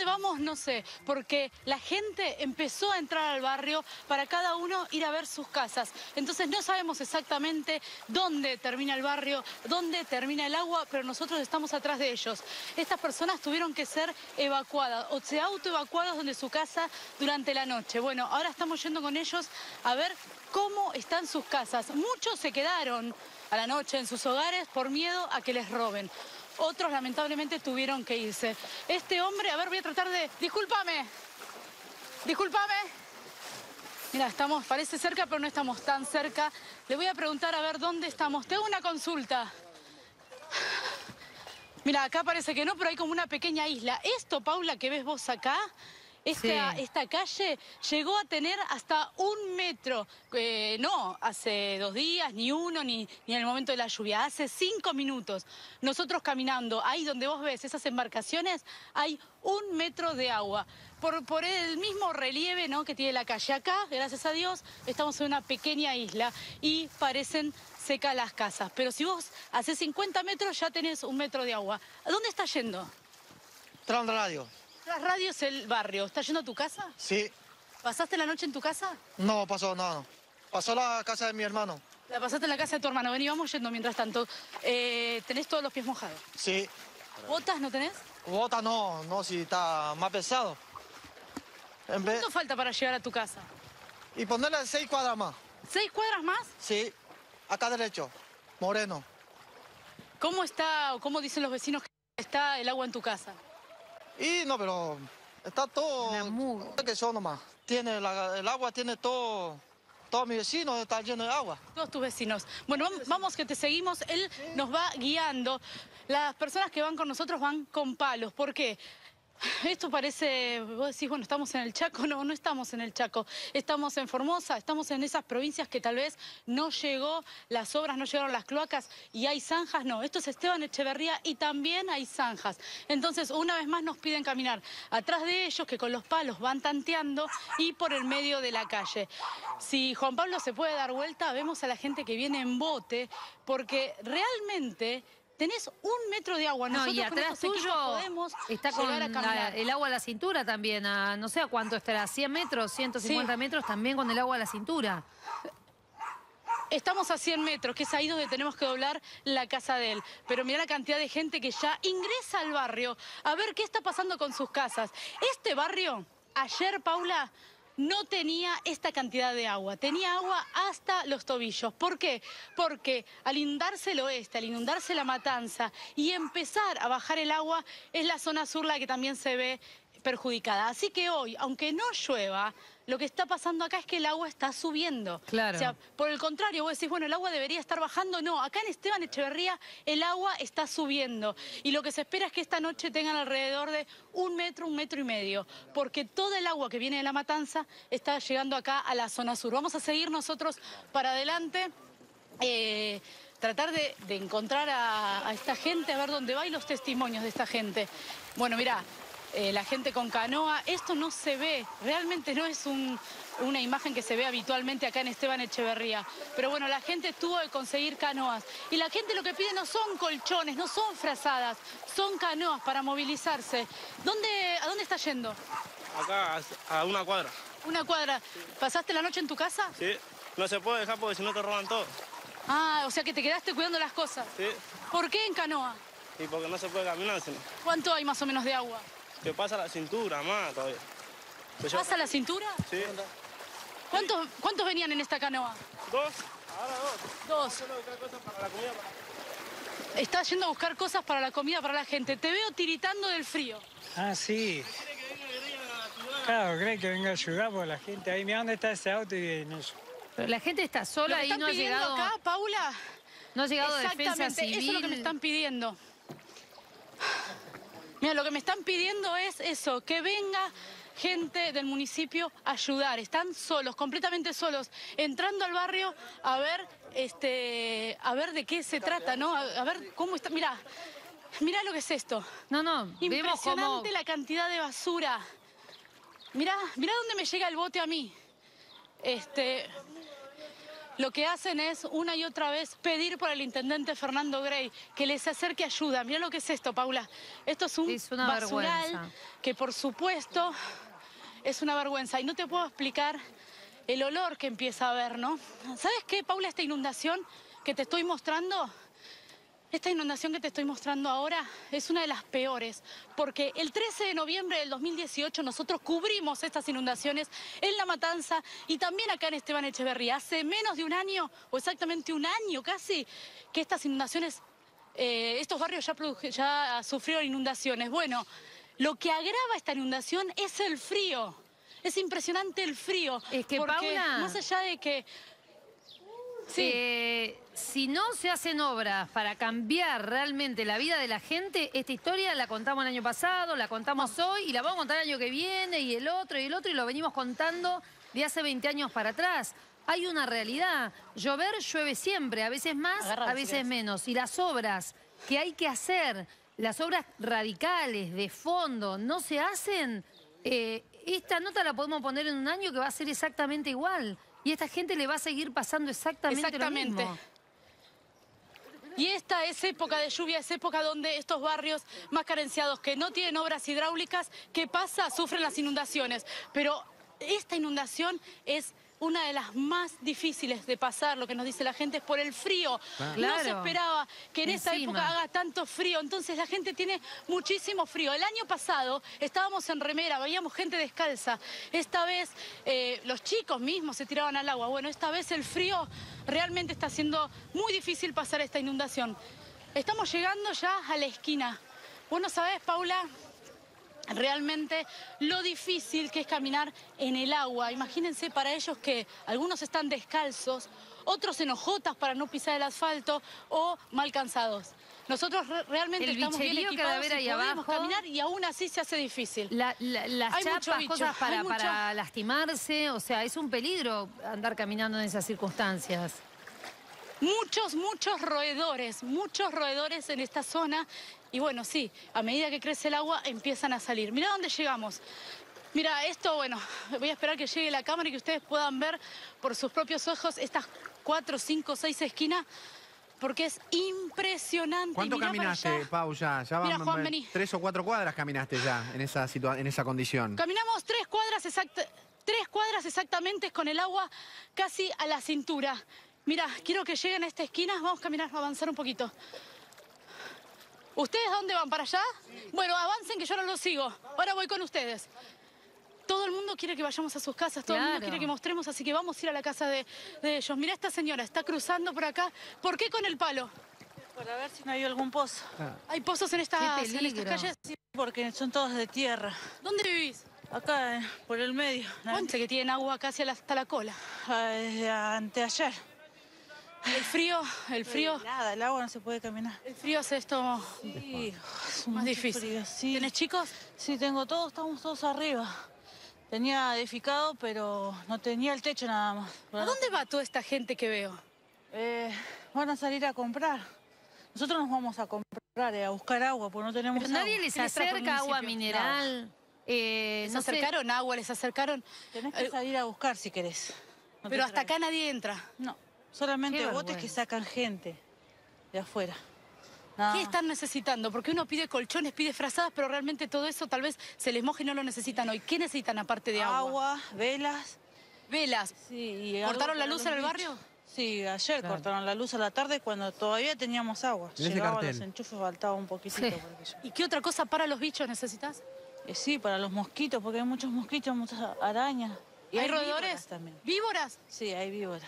vamos? No sé, porque la gente empezó a entrar al barrio para cada uno ir a ver sus casas. Entonces no sabemos exactamente dónde termina el barrio, dónde termina el agua, pero nosotros estamos atrás de ellos. Estas personas tuvieron que ser evacuadas o se autoevacuadas de su casa durante la noche. Bueno, ahora estamos yendo con ellos a ver cómo están sus casas. Muchos se quedaron a la noche en sus hogares por miedo a que les roben. Otros lamentablemente tuvieron que irse. Este hombre, a ver, voy a tratar de... Discúlpame. Mira, estamos, parece cerca, pero no estamos tan cerca. Le voy a preguntar a ver dónde estamos. Te hago una consulta. Mira, acá parece que no, pero hay como una pequeña isla. Esto, Paula, que ves vos acá, esta calle llegó a tener hasta 1 metro. No hace 2 días, ni uno, ni en el momento de la lluvia. Hace 5 minutos. Nosotros caminando, ahí donde vos ves esas embarcaciones, hay 1 metro de agua. Por el mismo relieve, ¿no?, que tiene la calle. Acá, gracias a Dios, estamos en una pequeña isla y parecen secas las casas. Pero si vos haces 50 metros, ya tenés 1 metro de agua. ¿A dónde estás yendo? Tras radio. Tras radio es el barrio. ¿Estás yendo a tu casa? Sí. ¿Pasaste la noche en tu casa? No, no. Pasó la casa de mi hermano. La pasaste en la casa de tu hermano. Vení, vamos yendo mientras tanto. ¿Tenés todos los pies mojados? Sí. ¿Botas no tenés? Bota no, si está más pesado. ¿Cuánto falta para llegar a tu casa? Y ponerle 6 cuadras más. ¿6 cuadras más? Sí. Acá derecho. Moreno. ¿Cómo está, o cómo dicen los vecinos que está el agua en tu casa? Y no, pero está todo... que yo nomás. El agua tiene todo... Todos mis vecinos están llenos de agua. Todos tus vecinos. Bueno, vamos que te seguimos. Él nos va guiando. Las personas que van con nosotros van con palos. ¿Por qué? Esto parece, vos decís, bueno, estamos en el Chaco. No estamos en el Chaco. Estamos en Formosa, estamos en esas provincias que tal vez no llegó las obras, no llegaron las cloacas y hay zanjas. No, esto es Esteban Echeverría y también hay zanjas. Entonces, una vez más nos piden caminar atrás de ellos, que con los palos van tanteando, y por el medio de la calle. Si Juan Pablo se puede dar vuelta, vemos a la gente que viene en bote, porque realmente... Tenés 1 metro de agua. No, y atrás tuyo podemos está con el agua a la cintura también. No sé a cuánto estará, 100 metros, 150 metros, también con el agua a la cintura. Estamos a 100 metros, que es ahí donde tenemos que doblar la casa de él. Pero mirá la cantidad de gente que ya ingresa al barrio a ver qué está pasando con sus casas. Este barrio, ayer, Paula, no tenía esta cantidad de agua. Tenía agua hasta los tobillos. ¿Por qué? Porque al inundarse el oeste, al inundarse La Matanza y empezar a bajar el agua, es la zona sur la que también se ve perjudicada. Así que hoy, aunque no llueva, lo que está pasando acá es que el agua está subiendo. Claro. O sea, por el contrario, vos decís, bueno, el agua debería estar bajando. No, acá en Esteban Echeverría el agua está subiendo. Y lo que se espera es que esta noche tengan alrededor de 1 metro, 1,5 metros. Porque toda el agua que viene de La Matanza está llegando acá a la zona sur. Vamos a seguir nosotros para adelante. Tratar de encontrar a esta gente, a ver dónde va y los testimonios de esta gente. Bueno, mirá. La gente con canoa, esto no se ve, realmente no es una imagen que se ve habitualmente acá en Esteban Echeverría. Pero bueno, la gente tuvo que conseguir canoas. Y la gente lo que pide no son colchones, no son frazadas, son canoas para movilizarse. ¿A dónde está yendo? Acá, a 1 cuadra. 1 cuadra. ¿Pasaste la noche en tu casa? Sí, no se puede dejar porque si no te roban todo. Ah, o sea que te quedaste cuidando las cosas. Sí. ¿Por qué en canoa? Y porque no se puede caminar, sino. ¿Cuánto hay más o menos de agua? Te pasa la cintura más todavía. ¿Pasa la cintura? Sí. ¿Cuántos venían en esta canoa? 2, ahora 2. 2. Yo buscar cosas para la comida. Estás yendo a buscar cosas para la comida para la gente. Te veo tiritando del frío. Ah, sí. Claro, creen que venga a ayudar porque la gente ahí, mira dónde está ese auto y en eso. Pero la gente está sola y no ha llegado acá, Paula. No ha llegado Defensa Exactamente, Civil. eso es lo que me están pidiendo. Mira, lo que me están pidiendo es eso, que venga gente del municipio a ayudar. Están solos, completamente solos, entrando al barrio a ver de qué se trata, ¿no? A ver cómo está. Mirá lo que es esto. No, vemos cómo... Impresionante la cantidad de basura. Mirá dónde me llega el bote a mí. lo que hacen es una y otra vez pedir por el intendente Fernando Grey que les acerque ayuda. Mirá lo que es esto, Paula. Esto es un una basural vergüenza. que por supuesto es una vergüenza. Y no te puedo explicar el olor que empieza a haber, ¿no? ¿Sabes qué, Paula? Esta inundación que te estoy mostrando... Esta inundación que te estoy mostrando ahora es una de las peores, porque el 13 de noviembre del 2018 nosotros cubrimos estas inundaciones en La Matanza y también acá en Esteban Echeverría. Hace menos de un año, o exactamente un año casi, que estas inundaciones, estos barrios ya sufrieron inundaciones. Bueno, lo que agrava esta inundación es el frío. Es impresionante el frío. Es que, porque Paula, más allá de que... Sí. Si no se hacen obras para cambiar realmente la vida de la gente, esta historia la contamos el año pasado, la contamos hoy y la vamos a contar el año que viene y el otro y lo venimos contando de hace 20 años para atrás. Hay una realidad. Llover llueve siempre, a veces más, a veces menos. Y las obras que hay que hacer, las obras radicales, de fondo, no se hacen. Esta nota la podemos poner en un año que va a ser exactamente igual. Y a esta gente le va a seguir pasando exactamente lo mismo. Y esta es época de lluvia, es época donde estos barrios más carenciados que no tienen obras hidráulicas, ¿qué pasa? Sufren las inundaciones. Pero esta inundación es una de las más difíciles de pasar, lo que nos dice la gente, es por el frío. Claro. No se esperaba que en esta época haga tanto frío, entonces la gente tiene muchísimo frío. El año pasado estábamos en remera, veíamos gente descalza. Esta vez los chicos mismos se tiraban al agua. Bueno, esta vez el frío realmente está haciendo muy difícil pasar esta inundación. Estamos llegando ya a la esquina. Vos no sabés, Paula, realmente lo difícil que es caminar en el agua. Imagínense para ellos que algunos están descalzos, otros en hojotas para no pisar el asfalto o mal cansados. Nosotros realmente estamos bien equipados y podemos caminar y aún así se hace difícil. Las chapas, cosas para lastimarse, o sea, es un peligro andar caminando en esas circunstancias. Muchos roedores en esta zona. Y bueno, sí, a medida que crece el agua empiezan a salir. Mirá dónde llegamos. Mira, esto, bueno, voy a esperar que llegue la cámara y que ustedes puedan ver por sus propios ojos estas 4, 5, 6 esquinas, porque es impresionante. ¿Cuánto caminaste, Pau, ya? Ya Mira, van Juan, vení. 3 o 4 cuadras caminaste ya en esa condición. Caminamos 3 cuadras exactamente con el agua casi a la cintura. Mira, quiero que lleguen a esta esquina. Vamos a caminar, avanzar un poquito. ¿Ustedes dónde van? ¿Para allá? Sí. Bueno, avancen que yo no los sigo. Ahora voy con ustedes. Todo el mundo quiere que vayamos a sus casas, todo el mundo quiere que mostremos, así que vamos a ir a la casa de ellos. Mira, esta señora está cruzando por acá. ¿Por qué con el palo? Para ver si no hay algún pozo. ¿Hay pozos en estas calles? Sí, porque son todos de tierra. ¿Dónde vivís? Acá, por el medio. ¿Cuánto que tienen agua casi hasta la cola? Anteayer. El frío. Nada, el agua no se puede caminar. El frío hace esto más difícil. Frío, sí. ¿Tenés chicos? Sí, tengo todos, estamos todos arriba. Tenía edificado, pero no tenía el techo nada más. ¿A dónde va toda esta gente que veo? Van a salir a comprar. Nosotros nos vamos a comprar, a buscar agua, porque no tenemos agua. Nadie les acerca agua mineral. ¿Les acercaron agua? ¿Les acercaron? Tenés que salir a buscar si querés. Pero hasta acá nadie entra. No. Solamente botes que sacan gente de afuera. Nada. ¿Qué están necesitando? Porque uno pide colchones, pide frazadas, pero realmente todo eso tal vez se les moje y no lo necesitan hoy. ¿Qué necesitan aparte de agua? Agua, velas. ¿Velas? Sí. Y ¿cortaron la luz en el barrio? Sí, ayer cortaron la luz a la tarde cuando todavía teníamos agua. Llegaban los enchufes, faltaba un poquitito. Sí. ¿Y qué otra cosa para los bichos necesitas? Sí, para los mosquitos, porque hay muchos mosquitos, muchas arañas. ¿Y hay roedores? También. ¿Víboras? Sí, hay víboras.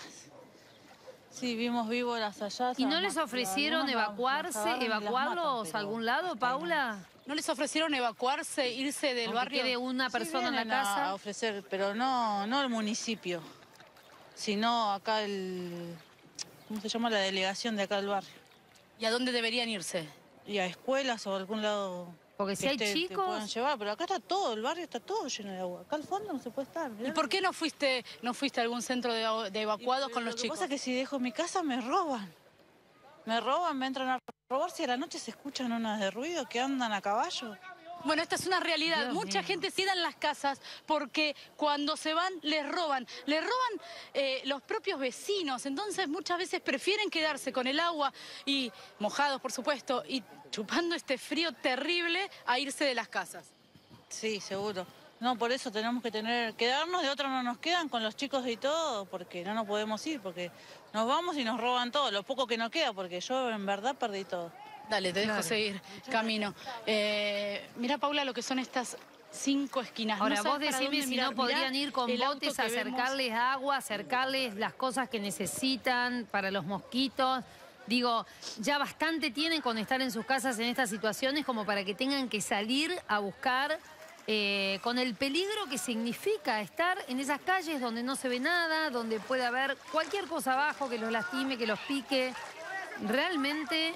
Sí, vimos víboras allá. ¿Y no les ofrecieron evacuarlos a algún lado, Paula? ¿No les ofrecieron evacuarse, irse del barrio? ¿Quede una persona en la casa? A ofrecer, pero no el municipio, sino acá ¿cómo se llama? La delegación de acá del barrio. ¿Y a dónde deberían irse? Y a escuelas o a algún lado. Porque si hay chicos... Te pueden llevar, pero acá está todo, el barrio está todo lleno de agua. Acá al fondo no se puede estar. ¿Y por qué no fuiste a algún centro de evacuados con los chicos? Lo que pasa es que si dejo mi casa me roban. Me roban, me entran a robar. Si a la noche se escuchan unas de ruido que andan a caballo. Bueno, esta es una realidad. Dios Mucha mío. gente se queda en las casas porque cuando se van les roban. Les roban los propios vecinos. Entonces muchas veces prefieren quedarse con el agua y mojados, por supuesto, y chupando este frío terrible a irse de las casas. Sí, seguro. No, por eso tenemos que quedarnos, de otros no nos quedan con los chicos y todo, porque no nos podemos ir, porque nos vamos y nos roban todo, lo poco que nos queda, porque yo en verdad perdí todo. Dale, te dejo Claro. seguir camino. Mira, Paula, lo que son estas 5 esquinas. Ahora, No vos sabes para decime dónde si mirar. no podrían Mirá ir con el auto botes que a vemos. acercarles agua, acercarles las cosas que necesitan para los mosquitos. Digo, ya bastante tienen con estar en sus casas en estas situaciones como para que tengan que salir a buscar con el peligro que significa estar en esas calles donde no se ve nada, donde puede haber cualquier cosa abajo que los lastime, que los pique. Realmente,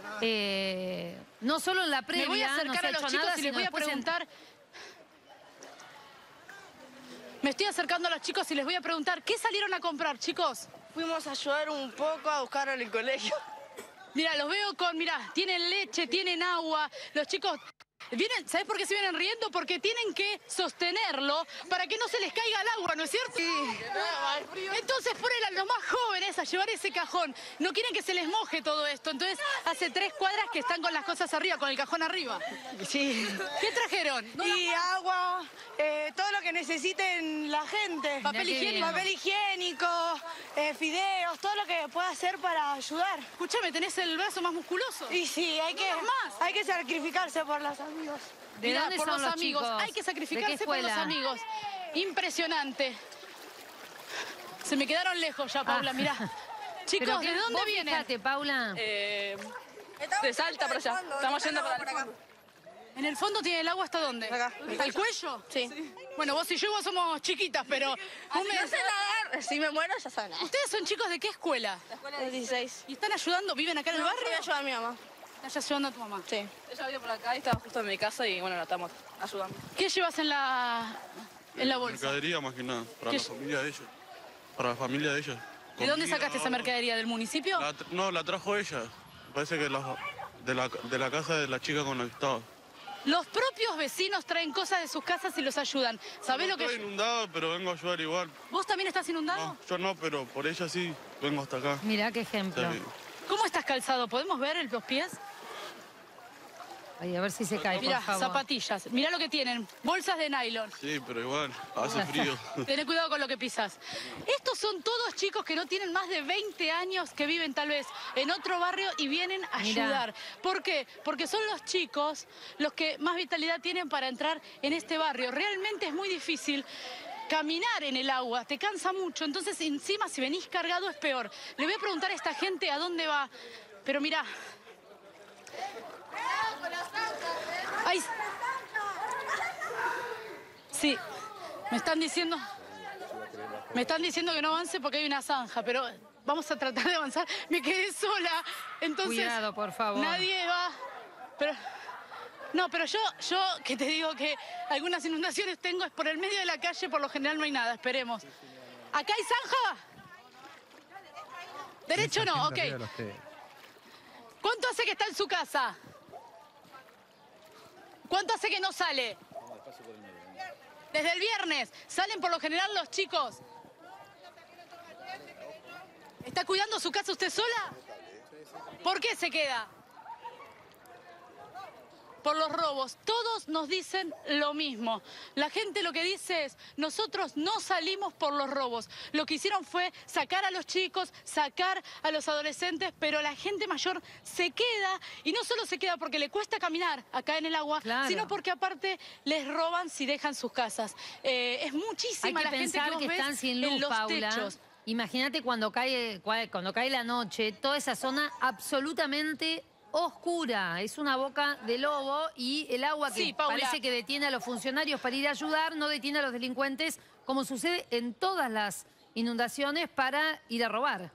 no solo en la previa Me voy a no se acercar ha a los hecho chicos nada, y les sino voy a después en- preguntar. Me estoy acercando a los chicos y les voy a preguntar, ¿qué salieron a comprar, chicos? Fuimos a ayudar un poco a buscar en el colegio. Mira, los veo tienen leche, tienen agua, los chicos vienen, ¿sabes por qué se vienen riendo? Porque tienen que sostenerlo para que no se les caiga el agua, ¿no es cierto? Sí. Entonces fueron los más jóvenes a llevar ese cajón. No quieren que se les moje todo esto, entonces hace 3 cuadras que están con las cosas arriba, con el cajón arriba. Sí. ¿Qué trajeron? Y agua, todo lo que necesiten la gente. Papel Mirá qué higiénico. bien. Papel higiénico, fideos, todo lo que pueda hacer para ayudar. Escúchame, tenés el brazo más musculoso. Y sí, hay que sacrificarse por los amigos. ¿De Mirá, dónde por son los los amigos. chicos? Hay que ¿De qué sacrificarse por los escuela? amigos. Impresionante. Se me quedaron lejos ya, Paula, mirá. Pero Chicos, qué- ¿de dónde vos vienen? Fíjate, Paula. De Salta para allá. Estamos yendo para acá. ¿En el fondo tiene el agua hasta dónde? Acá. ¿Al cuello? Sí. Bueno, vos y yo igual somos chiquitas, pero... No sé nadar, si me muero ya saben. ¿Ustedes son chicos de qué escuela? El 16. ¿Y están ayudando? ¿Viven acá en el No, barrio? voy a ayudar a mi mamá. Estás ayudando a tu mamá. Sí. Ella vive por acá y estaba justo en mi casa y bueno, la estamos ayudando. ¿Qué llevas en la bolsa? Mercadería más que nada, para ¿Qué la familia de ellos. Para la familia de ellos. ¿De dónde Comida, sacaste esa agua. mercadería? ¿Del municipio? No, la trajo ella. Parece que de la casa de la chica con la que estaba. Los propios vecinos traen cosas de sus casas y los ayudan. ¿Sabés lo que...? Estoy inundado, pero vengo a ayudar igual. ¿Vos también estás inundado? No, yo no, pero por ella sí, vengo hasta acá. Mirá qué ejemplo. Sí. ¿Cómo estás calzado? ¿Podemos ver los pies? Ay, a ver si se cae, Mirá, por favor. zapatillas. Mirá lo que tienen. Bolsas de nylon. Sí, pero igual, hace frío. Tené cuidado con lo que pisas. Estos son todos chicos que no tienen más de 20 años, que viven tal vez en otro barrio y vienen a Mirá. ayudar. ¿Por qué? Porque son los chicos los que más vitalidad tienen para entrar en este barrio. Realmente es muy difícil caminar en el agua, te cansa mucho. Entonces, encima, si venís cargado es peor. Le voy a preguntar a esta gente a dónde va. Pero mirá. Ay. Sí, me están diciendo que no avance porque hay una zanja, pero vamos a tratar de avanzar. Me quedé sola, entonces Cuidado, por favor. nadie va. Pero no, pero yo que te digo que algunas inundaciones tengo es por el medio de la calle, por lo general no hay nada, esperemos. ¿Acá hay zanja? Derecho no, ok. ¿Cuánto hace que está en su casa? ¿Cuánto hace que no sale? Desde el viernes. ¿Salen por lo general los chicos? ¿Está cuidando su casa usted sola? ¿Por qué se queda? Por los robos. Todos nos dicen lo mismo. La gente lo que dice es, nosotros no salimos por los robos. Lo que hicieron fue sacar a los chicos, sacar a los adolescentes, pero la gente mayor se queda, y no solo se queda porque le cuesta caminar acá en el agua, Claro. sino porque aparte les roban si dejan sus casas. Es Hay muchísima que la gente pensar que vos que ves están sin en luz, los Paula. techos. Imagínate cuando cae la noche, toda esa zona absolutamente oscura. Es una boca de lobo y el agua que Sí, Paula. parece que detiene a los funcionarios para ir a ayudar, no detiene a los delincuentes, como sucede en todas las inundaciones, para ir a robar.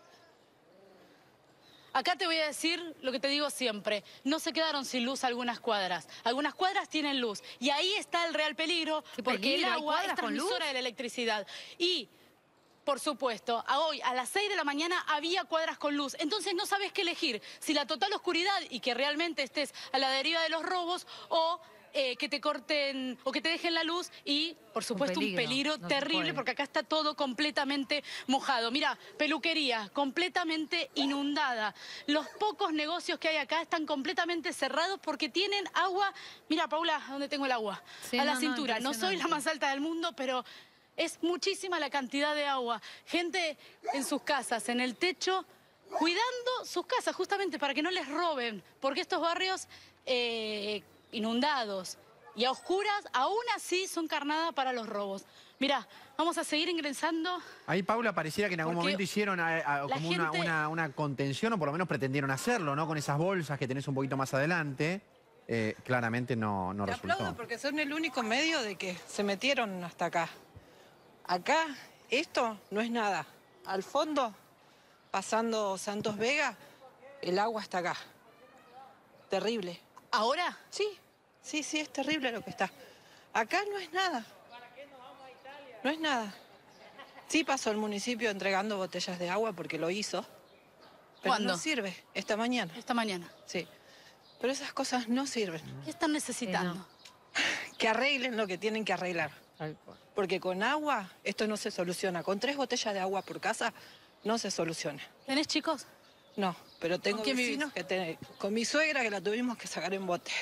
Acá te voy a decir lo que te digo siempre. No se quedaron sin luz algunas cuadras. Algunas cuadras tienen luz. Y ahí está el real peligro, ¿Qué porque peligro? el ¿Hay agua es cuadras con luz? transmisora de la electricidad. Y, por supuesto, hoy a las 6 de la mañana había cuadras con luz. Entonces no sabes qué elegir. Si la total oscuridad y que realmente estés a la deriva de los robos o que te corten o que te dejen la luz y, por supuesto, un peligro no se terrible puede. porque acá está todo completamente mojado. Mira, peluquería completamente inundada. Los pocos negocios que hay acá están completamente cerrados porque tienen agua. Mira, Paula, ¿dónde tengo el agua? Sí, a la no, cintura. No soy la más alta del mundo, pero es muchísima la cantidad de agua. Gente en sus casas, en el techo, cuidando sus casas justamente para que no les roben, porque estos barrios inundados y a oscuras aún así son carnada para los robos. Mirá, vamos a seguir ingresando. Ahí, Paula, pareciera que en algún Porque momento hicieron como una contención, o por lo menos pretendieron hacerlo, ¿no? Con esas bolsas que tenés un poquito más adelante. Claramente no Te resultó. aplaudo porque son el único medio de que se metieron hasta acá. Acá, esto no es nada. Al fondo, pasando Santos Vega, el agua está acá. Terrible. ¿Ahora? Sí, es terrible lo que está. Acá no es nada. No es nada. Sí pasó el municipio entregando botellas de agua porque lo hizo. Pero ¿Cuándo? no sirve. Esta mañana. Esta mañana. Sí. Pero esas cosas no sirven. ¿Qué están necesitando? Que arreglen lo que tienen que arreglar. Porque con agua esto no se soluciona. Con 3 botellas de agua por casa no se soluciona. ¿Tenés chicos? No, pero tengo ¿Con quién vecinos que con mi suegra que la tuvimos que sacar en bote.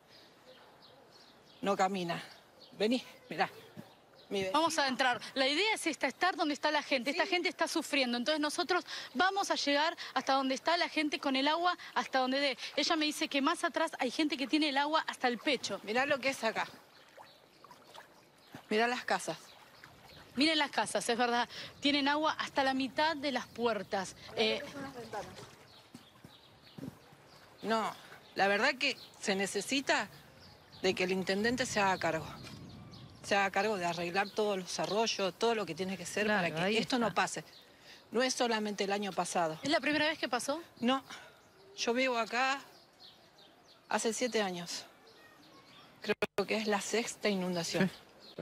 No camina. Vení, mirá. Vamos a entrar. La idea es estar donde está la gente. Esta gente está sufriendo. Entonces nosotros vamos a llegar hasta donde está la gente con el agua, hasta donde dé. Ella me dice que más atrás hay gente que tiene el agua hasta el pecho. Mirá lo que es acá. Mirá las casas. Miren las casas, es verdad. Tienen agua hasta la mitad de las puertas. No, la verdad que se necesita de que el intendente se haga cargo. Se haga cargo de arreglar todos los arroyos, todo lo que tiene que ser Claro, para ahí que esto está. no pase. No es solamente el año pasado. ¿Es la primera vez que pasó? No, yo vivo acá hace 7 años. Creo que es la 6ª inundación.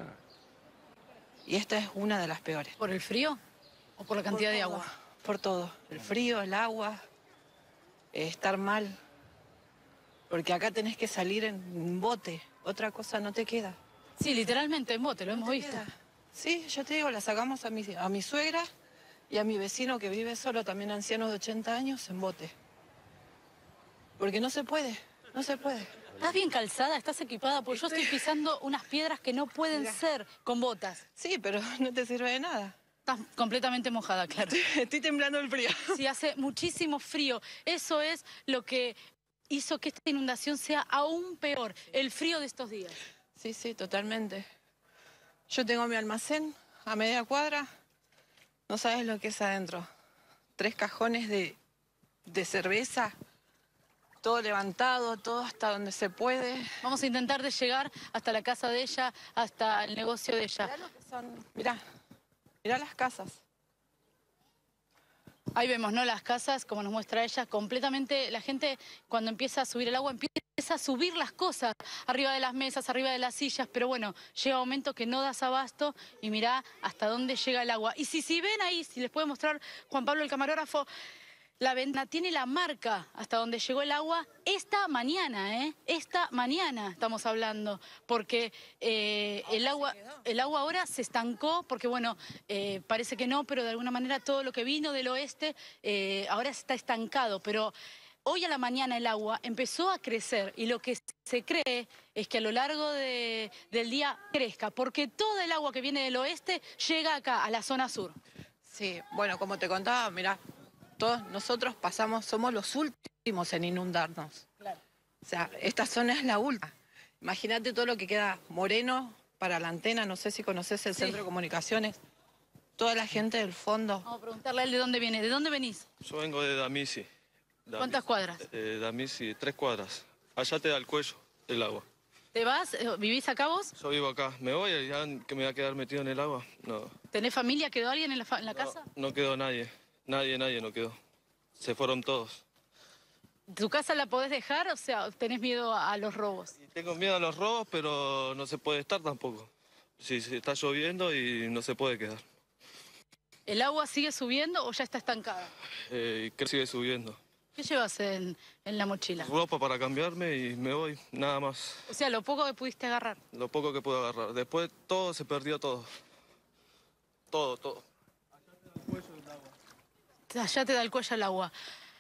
Y esta es una de las peores. ¿Por el frío o por la cantidad de agua? Por todo. El frío, el agua, estar mal. Porque acá tenés que salir en bote. Otra cosa no te queda. Sí, literalmente en bote, lo hemos visto. Sí, yo te digo, la sacamos a mi suegra y a mi vecino que vive solo, también anciano de 80 años, en bote. Porque no se puede, no se puede. ¿Estás bien calzada? ¿Estás equipada? Porque yo estoy pisando unas piedras que no pueden ser con botas. Sí, pero no te sirve de nada. Estás completamente mojada, claro. Estoy temblando el frío. Sí, hace muchísimo frío. Eso es lo que hizo que esta inundación sea aún peor, el frío de estos días. Sí, totalmente. Yo tengo mi almacén a media cuadra. No sabes lo que es adentro. 3 cajones de cerveza. Todo levantado, todo hasta donde se puede. Vamos a intentar de llegar hasta la casa de ella, hasta el negocio de ella. Mirá lo que son. Mirá las casas. Ahí vemos, ¿no? Las casas, como nos muestra ella, completamente... La gente, cuando empieza a subir el agua, empieza a subir las cosas arriba de las mesas, arriba de las sillas, pero bueno, llega un momento que no das abasto y mirá hasta dónde llega el agua. Y si ven ahí, si les puede mostrar Juan Pablo, el camarógrafo, la ventana tiene la marca hasta donde llegó el agua esta mañana, ¿eh? Esta mañana estamos hablando, porque el agua ahora se estancó, porque bueno, parece que no, pero de alguna manera todo lo que vino del oeste ahora está estancado, pero hoy a la mañana el agua empezó a crecer y lo que se cree es que a lo largo del día crezca, porque todo el agua que viene del oeste llega acá, a la zona sur. Sí, bueno, como te contaba, mirá. Todos nosotros somos los últimos en inundarnos. Claro. O sea, esta zona es la última. Imagínate todo lo que queda Moreno para la antena, no sé si conoces el Centro de Comunicaciones. Toda la gente del fondo. Vamos a preguntarle a él de dónde viene. ¿De dónde venís? Yo vengo de Damisi. ¿Cuántas cuadras? Damisi, 3 cuadras. Allá te da el cuello el agua. ¿Te vas? ¿Vivís acá vos? Yo vivo acá. ¿Me voy y ya que me voy a quedar metido en el agua? No. ¿Tenés familia? ¿Quedó alguien en la casa? No quedó nadie. Nadie no quedó. Se fueron todos. ¿Tu casa la podés dejar? O sea, ¿tenés miedo a los robos? Y tengo miedo a los robos, pero no se puede estar tampoco. Si está lloviendo y no se puede quedar. ¿El agua sigue subiendo o ya está estancada? Creo que sigue subiendo. ¿Qué llevas en la mochila? Ropa para cambiarme y me voy, nada más. O sea, lo poco que pudiste agarrar. Lo poco que pude agarrar. Después todo se perdió todo. Todo. Allá te da el cuello al agua.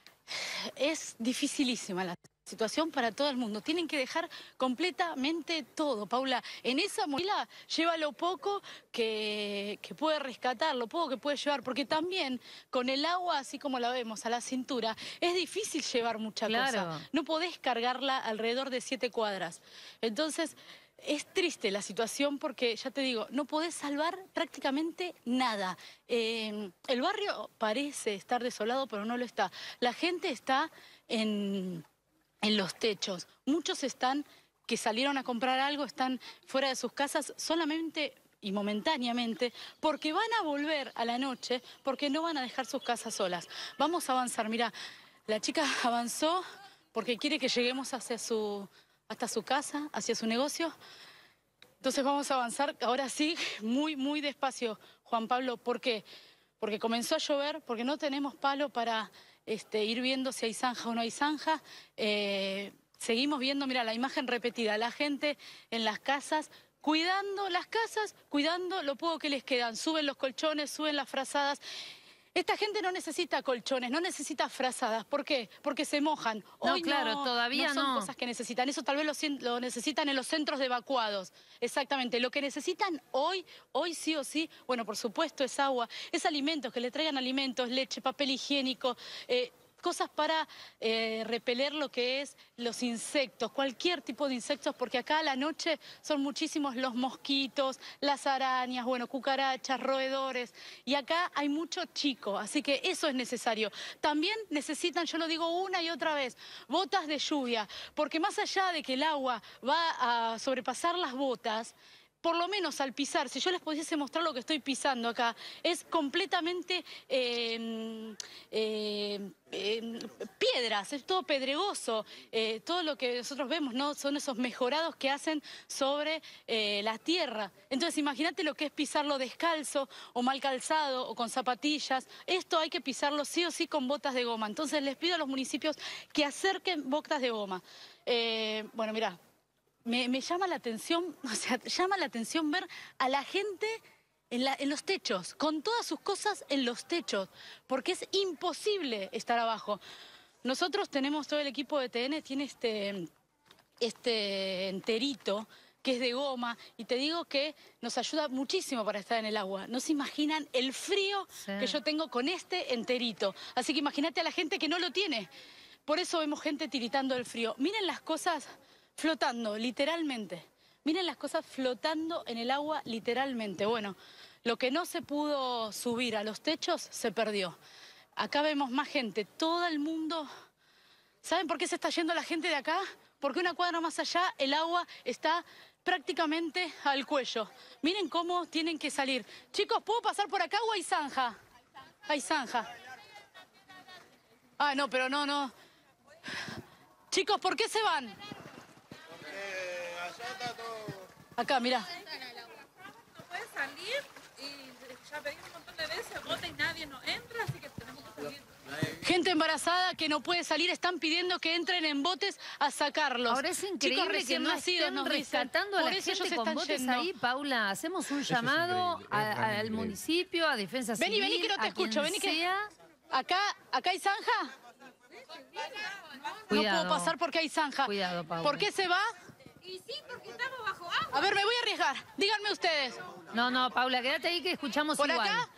Es dificilísima la situación para todo el mundo. Tienen que dejar completamente todo, Paula. En esa mochila lleva lo poco que puede rescatar, lo poco que puede llevar, porque también con el agua, así como la vemos a la cintura, es difícil llevar mucha cosa. No podés cargarla alrededor de 7 cuadras. Entonces, es triste la situación porque, ya te digo, no podés salvar prácticamente nada. El barrio parece estar desolado, pero no lo está. La gente está en los techos. Muchos que salieron a comprar algo, están fuera de sus casas solamente y momentáneamente, porque van a volver a la noche, porque no van a dejar sus casas solas. Vamos a avanzar. Mira, la chica avanzó porque quiere que lleguemos hasta su casa, hacia su negocio. Entonces vamos a avanzar, ahora sí, muy despacio, Juan Pablo. ¿Por qué? Porque comenzó a llover, porque no tenemos palo para ir viendo si hay zanja o no hay zanja. Seguimos viendo, mira, la imagen repetida, la gente en las casas, cuidando las casas, cuidando lo poco que les quedan. Suben los colchones, suben las frazadas. Esta gente no necesita colchones, no necesita frazadas. ¿Por qué? Porque se mojan. Hoy claro, todavía no son cosas que necesitan. Eso tal vez lo necesitan en los centros de evacuados. Exactamente. Lo que necesitan hoy sí o sí, bueno, por supuesto, es agua, es alimentos, que le traigan alimentos, leche, papel higiénico, cosas para repeler lo que es los insectos, cualquier tipo de insectos, porque acá a la noche son muchísimos los mosquitos, las arañas, bueno, cucarachas, roedores, y acá hay mucho chico, así que eso es necesario. También necesitan, yo lo digo una y otra vez, botas de lluvia, porque más allá de que el agua va a sobrepasar las botas, por lo menos al pisar, si yo les pudiese mostrar lo que estoy pisando acá, es completamente piedras, es todo pedregoso. Todo lo que nosotros vemos, ¿no? Son esos mejorados que hacen sobre la tierra. Entonces imagínate lo que es pisarlo descalzo o mal calzado o con zapatillas. Esto hay que pisarlo sí o sí con botas de goma. Entonces les pido a los municipios que acerquen botas de goma. Bueno, mirá. Me llama la atención, o sea, llama la atención ver a la gente en los techos, con todas sus cosas en los techos, porque es imposible estar abajo. Nosotros tenemos, todo el equipo de TN tiene este enterito que es de goma, y te digo que nos ayuda muchísimo para estar en el agua. No se imaginan el frío que yo tengo con este enterito. Así que imagínate a la gente que no lo tiene. Por eso vemos gente tiritando del frío. Miren las cosas flotando, literalmente. Miren las cosas flotando en el agua, literalmente. Bueno, lo que no se pudo subir a los techos, se perdió. Acá vemos más gente, todo el mundo. ¿Saben por qué se está yendo la gente de acá? Porque una cuadra más allá, el agua está prácticamente al cuello. Miren cómo tienen que salir. Chicos, ¿puedo pasar por acá o hay zanja? Hay zanja. Ah, no, pero no. Chicos, ¿por qué se van? Acá, mirá. No puede salir y ya pedimos un montón de veces, bota y nadie nos entra, así que tenemos que salir. Gente embarazada que no puede salir, están pidiendo que entren en botes a sacarlos. Ahora es increíble que no estén rescatando a la gente con botes ahí, Paula. Hacemos un llamado al municipio, a Defensa Civil. Vení que no te escucho, vení que... ¿Acá hay zanja? No puedo pasar porque hay zanja. Cuidado, Paula. ¿Por qué se va? Y sí, porque estamos bajo agua. A ver, me voy a arriesgar. Díganme ustedes. No, Paula, quédate ahí que escuchamos ¿por igual. Acá?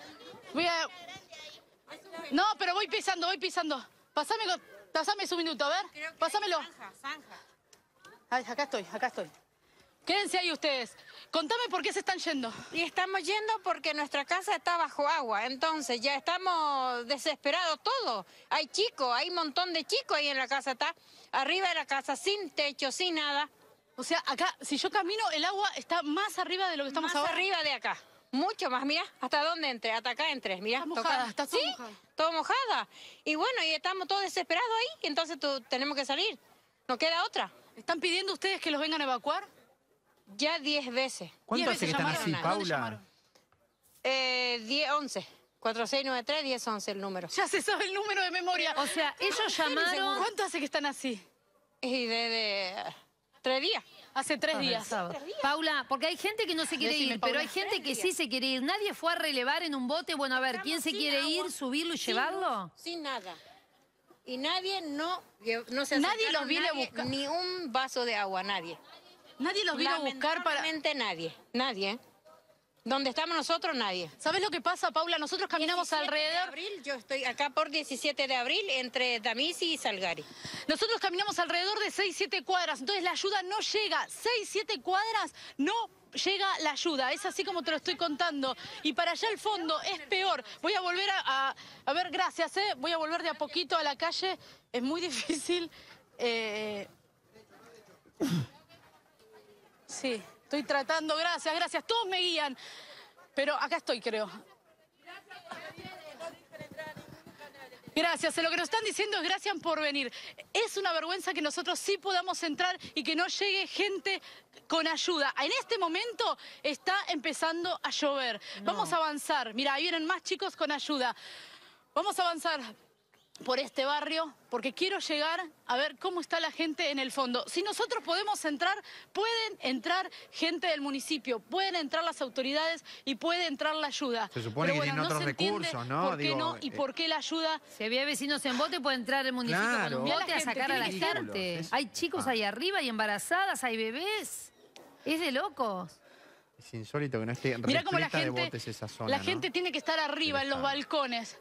No, pero voy pisando. Pásame un minuto, a ver. Pásamelo. Zanja. Ay, acá estoy. Quédense ahí ustedes. Contame por qué se están yendo. Y estamos yendo porque nuestra casa está bajo agua, entonces ya estamos desesperados todos. Hay chicos, hay un montón de chicos ahí en la casa, está arriba de la casa, sin techo, sin nada. O sea, acá, si yo camino, el agua está más arriba de lo que estamos ahora. Más arriba de acá, mucho más, mira, hasta dónde entres, hasta acá entres, mira. Está mojada, está todo mojada. Todo mojada. Y bueno, y estamos todos desesperados ahí, entonces tenemos que salir, no queda otra. ¿Están pidiendo ustedes que los vengan a evacuar? Ya 10 veces. ¿Cuánto hace que están así, Paula? 10, 11. 4693-1011 el número. Ya se sabe el número de memoria. O sea, ellos llamaron... ¿Cuánto hace que están así? Y de 3 días. Hace 3 días. Paula, porque hay gente que no se quiere ir, pero hay gente que sí se quiere ir. ¿Nadie fue a relevar en un bote? Bueno, a ver, ¿quién se quiere ir, subirlo y llevarlo? Sin nada. Y nadie se nadie los viene a buscar. Ni un vaso de agua, nadie. Nadie los vino a buscar para... Nadie. Donde estamos nosotros, nadie. ¿Sabes lo que pasa, Paula? Nosotros caminamos alrededor... Yo estoy acá por 17 de abril, entre Tamisi y Salgari. Nosotros caminamos alrededor de 6, 7 cuadras, entonces la ayuda no llega. 6, 7 cuadras no llega la ayuda, es así como te lo estoy contando. Y para allá al fondo es peor. Voy a volver a ver, gracias, voy a volver de a poquito a la calle. Es muy difícil. Sí, estoy tratando, gracias, todos me guían. Pero acá estoy, creo. Gracias, lo que nos están diciendo es gracias por venir. Es una vergüenza que nosotros sí podamos entrar y que no llegue gente con ayuda. En este momento está empezando a llover. Vamos a avanzar. Mira, ahí vienen más chicos con ayuda. Vamos a avanzar por este barrio, porque quiero llegar a ver cómo está la gente en el fondo. Si nosotros podemos entrar, pueden entrar gente del municipio, pueden entrar las autoridades y puede entrar la ayuda. Se supone que tienen otros recursos, ¿no? ¿Por qué no? ¿Y por qué la ayuda? Si había vecinos en bote, puede entrar el municipio con un bote a sacar a la gente. Hay chicos ahí arriba, hay embarazadas, hay bebés. Es de locos. Es insólito que no esté Mirá cómo repleta de botes esa zona, la gente tiene que estar arriba, en los balcones.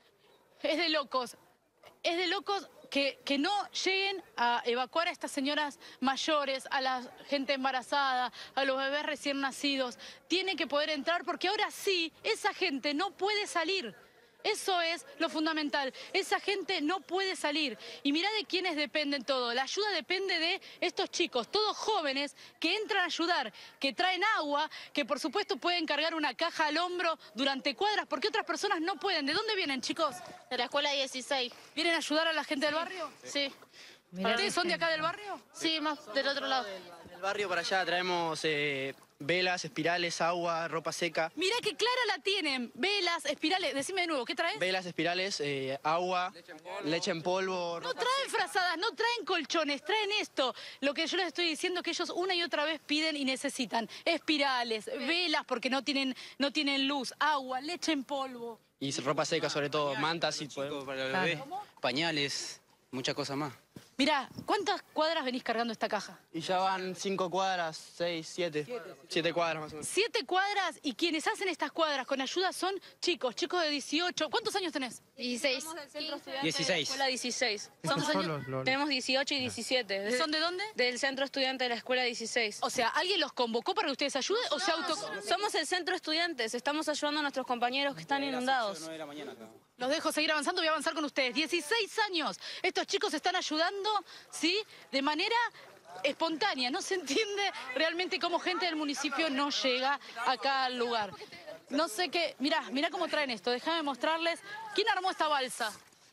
Es de locos. Es de locos que no lleguen a evacuar a estas señoras mayores, a la gente embarazada, a los bebés recién nacidos. Tiene que poder entrar porque ahora sí, esa gente no puede salir. Eso es lo fundamental. Esa gente no puede salir. Y mirá de quiénes dependen todo. La ayuda depende de estos chicos, todos jóvenes que entran a ayudar, que traen agua, que por supuesto pueden cargar una caja al hombro durante cuadras, porque otras personas no pueden. ¿De dónde vienen, chicos? De la escuela 16. ¿Vienen a ayudar a la gente del barrio? Sí. ¿Ustedes son de acá del barrio? Sí, más del otro lado. Del barrio para allá traemos velas, espirales, agua, ropa seca. Mirá qué clara la tienen. Velas, espirales. Decime de nuevo, ¿qué traes? Velas, espirales, agua, leche en polvo. No traen frazadas, no traen colchones, traen esto. Lo que yo les estoy diciendo que ellos una y otra vez piden y necesitan. Espirales, velas porque no tienen luz, agua, leche en polvo. Y ropa seca sobre todo, mantas y para el bebé, pañales, muchas cosas más. Mirá, ¿cuántas cuadras venís cargando esta caja? Y ya van 5 cuadras, 6, 7. 7 cuadras más o menos. 7 cuadras y quienes hacen estas cuadras con ayuda son chicos de 18. ¿Cuántos años tenés? 16. 16. Escuela 16. Tenemos 18 y 17. ¿Son de dónde? Del centro estudiante de la escuela 16. O sea, ¿alguien los convocó para que ustedes ayuden o se auto...? Somos el centro estudiantes, estamos ayudando a nuestros compañeros que están inundados. Los dejo seguir avanzando, voy a avanzar con ustedes. 16 años. Estos chicos están ayudando, ¿sí? De manera espontánea. No se entiende realmente cómo gente del municipio no llega acá al lugar. No sé qué... Mirá cómo traen esto. Déjame mostrarles. ¿Quién armó esta balsa?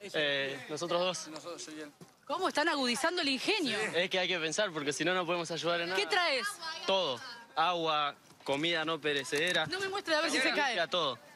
Nosotros dos. ¿Cómo están agudizando el ingenio? Es que hay que pensar porque si no, no podemos ayudar en nada. ¿Qué traes? Todo. Agua, comida no perecedera. No me muestres a ver si se cae. Todo.